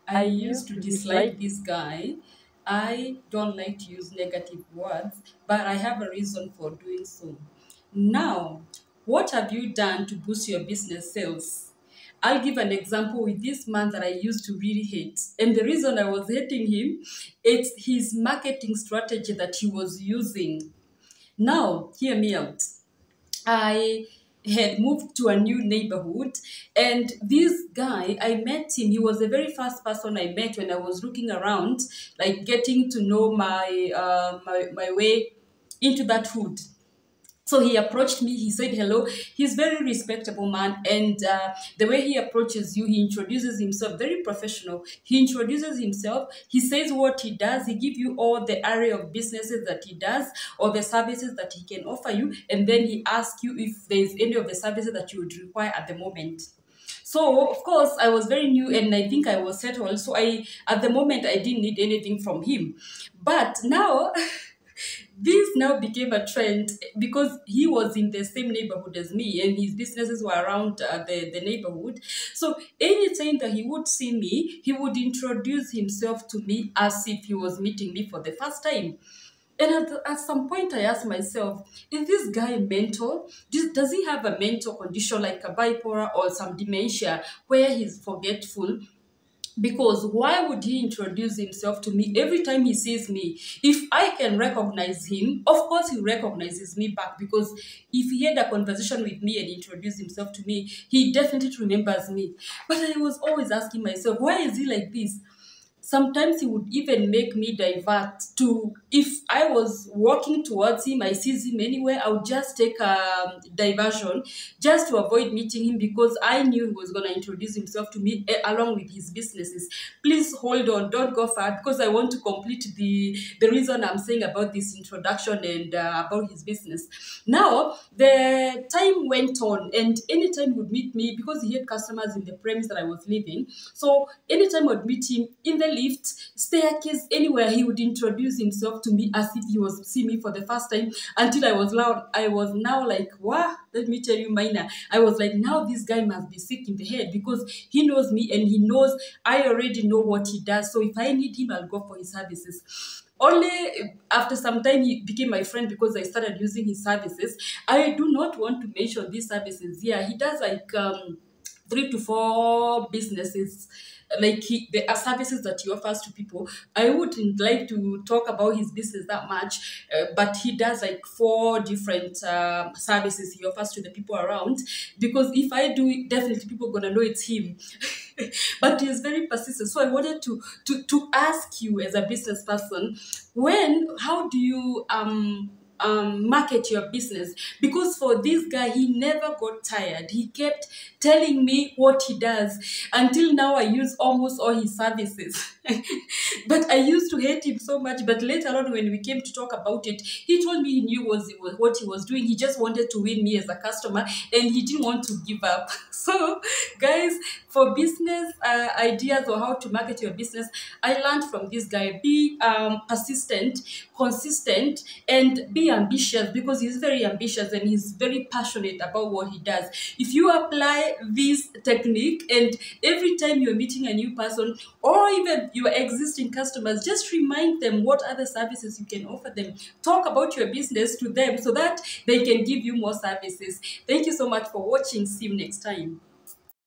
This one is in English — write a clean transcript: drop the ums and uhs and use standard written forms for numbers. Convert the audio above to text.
I used to dislike this guy. I don't like to use negative words, but I have a reason for doing so. Now, what have you done to boost your business sales? I'll give an example with this man that I used to really hate. And the reason I was hating him, it's his marketing strategy that he was using. Now, hear me out. I had moved to a new neighborhood, and this guy, I met him. He was the very first person I met when I was looking around, like getting to know my way into that hood. So he approached me, he said hello. He's very respectable man, and the way he approaches you, he introduces himself, very professional. He introduces himself, he says what he does, he gives you all the area of businesses that he does or the services that he can offer you, and then he asks you if there's any of the services that you would require at the moment. So of course I was very new and I think I was settled. So at the moment I didn't need anything from him. But now this now became a trend because he was in the same neighborhood as me and his businesses were around the neighborhood. So anytime that he would see me, he would introduce himself to me as if he was meeting me for the first time. And at some point, I asked myself, is this guy mental? Does he have a mental condition like a bipolar or some dementia where he's forgetful? Because why would he introduce himself to me every time he sees me? If I can recognize him, of course he recognizes me back, because if he had a conversation with me and introduced himself to me, he definitely remembers me. But I was always asking myself, why is he like this? Sometimes he would even make me divert to, if I was walking towards him, I see him anywhere, I would just take a diversion just to avoid meeting him, because I knew he was going to introduce himself to me along with his businesses. Please hold on, don't go far, because I want to complete the reason I'm saying about this introduction and about his business. Now, the time went on, and anytime he would meet me, because he had customers in the premise that I was living, so anytime I would meet him in the lift, staircase, anywhere, he would introduce himself to me as if he was seeing me for the first time, until I was loud. I was now like, what? Let me tell you, Mina. I was like, now this guy must be sick in the head, because he knows me and he knows I already know what he does. So if I need him, I'll go for his services. Only after some time he became my friend because I started using his services. I do not want to mention these services here. He does like 3 to 4 businesses, like the services that he offers to people. I wouldn't like to talk about his business that much, but he does like 4 different services he offers to the people around, because if I do it, definitely people are gonna know it's him. But he's very persistent. So I wanted to ask you, as a business person, how do you market your business? Because for this guy, he never got tired. He kept telling me what he does. Until now, I use almost all his services. But I used to hate him so much. But later on, when we came to talk about it, he told me he knew what he was doing. He just wanted to win me as a customer, and he didn't want to give up. So, guys, for business ideas or how to market your business, I learned from this guy: be persistent, consistent, and be ambitious, because he's very ambitious and he's very passionate about what he does. If you apply this technique, and every time you're meeting a new person or even your existing customers, just remind them what other services you can offer them. Talk about your business to them so that they can give you more services. Thank you so much for watching. See you next time.